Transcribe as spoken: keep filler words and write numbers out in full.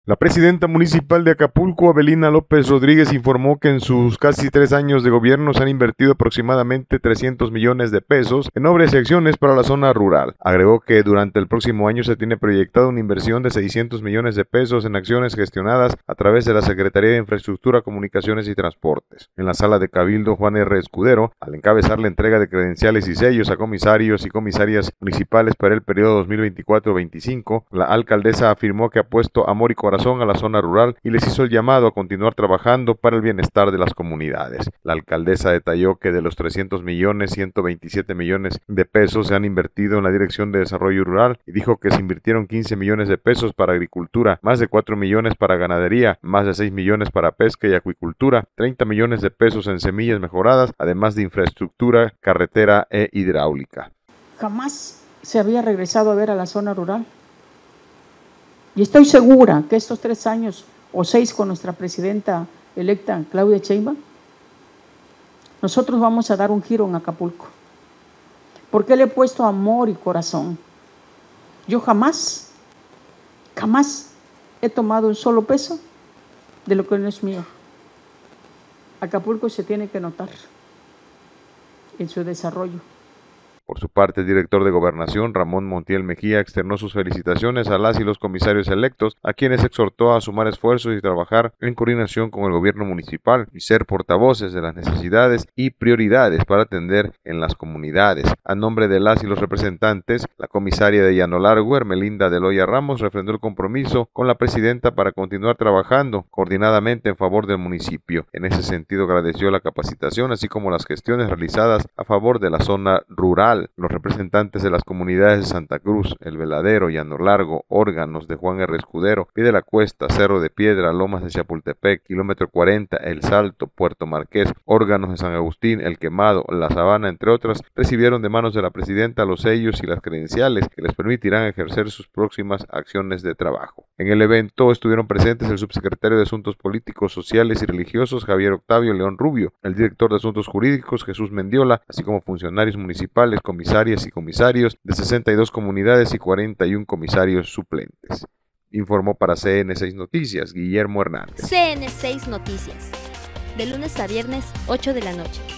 La presidenta municipal de Acapulco, Avelina López Rodríguez, informó que en sus casi tres años de gobierno se han invertido aproximadamente trescientos millones de pesos en obras y acciones para la zona rural. Agregó que durante el próximo año se tiene proyectada una inversión de seiscientos millones de pesos en acciones gestionadas a través de la Secretaría de Infraestructura, Comunicaciones y Transportes. En la sala de Cabildo, Juan R. Escudero, al encabezar la entrega de credenciales y sellos a comisarios y comisarias municipales para el periodo dos mil veinticuatro veinticinco, la alcaldesa afirmó que ha puesto amor y corazón a la zona rural y les hizo el llamado a continuar trabajando para el bienestar de las comunidades. La alcaldesa detalló que de los trescientos millones, ciento veintisiete millones de pesos se han invertido en la Dirección de Desarrollo Rural y dijo que se invirtieron quince millones de pesos para agricultura, más de cuatro millones para ganadería, más de seis millones para pesca y acuicultura, treinta millones de pesos en semillas mejoradas, además de infraestructura, carretera e hidráulica. Jamás se había regresado a ver a la zona rural. Y estoy segura que estos tres años o seis con nuestra presidenta electa, Claudia Sheinbaum, nosotros vamos a dar un giro en Acapulco. Porque le he puesto amor y corazón. Yo jamás, jamás he tomado un solo peso de lo que no es mío. Acapulco se tiene que notar en su desarrollo. Por su parte, el director de Gobernación, Ramón Montiel Mejía, externó sus felicitaciones a las y los comisarios electos, a quienes exhortó a sumar esfuerzos y trabajar en coordinación con el gobierno municipal y ser portavoces de las necesidades y prioridades para atender en las comunidades. A nombre de las y los representantes, la comisaria de Llano Largo, Hermelinda de Loya Ramos, refrendó el compromiso con la presidenta para continuar trabajando coordinadamente en favor del municipio. En ese sentido, agradeció la capacitación, así como las gestiones realizadas a favor de la zona rural. Los representantes de las comunidades de Santa Cruz, El Veladero, Llano Largo, Órganos de Juan R. Escudero, Pie de la Cuesta, Cerro de Piedra, Lomas de Chapultepec, Kilómetro cuarenta, El Salto, Puerto Marqués, Órganos de San Agustín, El Quemado, La Sabana, entre otras, recibieron de manos de la presidenta los sellos y las credenciales que les permitirán ejercer sus próximas acciones de trabajo. En el evento estuvieron presentes el subsecretario de Asuntos Políticos, Sociales y Religiosos, Javier Octavio León Rubio, el director de Asuntos Jurídicos, Jesús Mendiola, así como funcionarios municipales, comisarias y comisarios de sesenta y dos comunidades y cuarenta y uno comisarios suplentes. Informó para C N seis Noticias, Guillermo Hernández. C N seis Noticias, de lunes a viernes, ocho de la noche.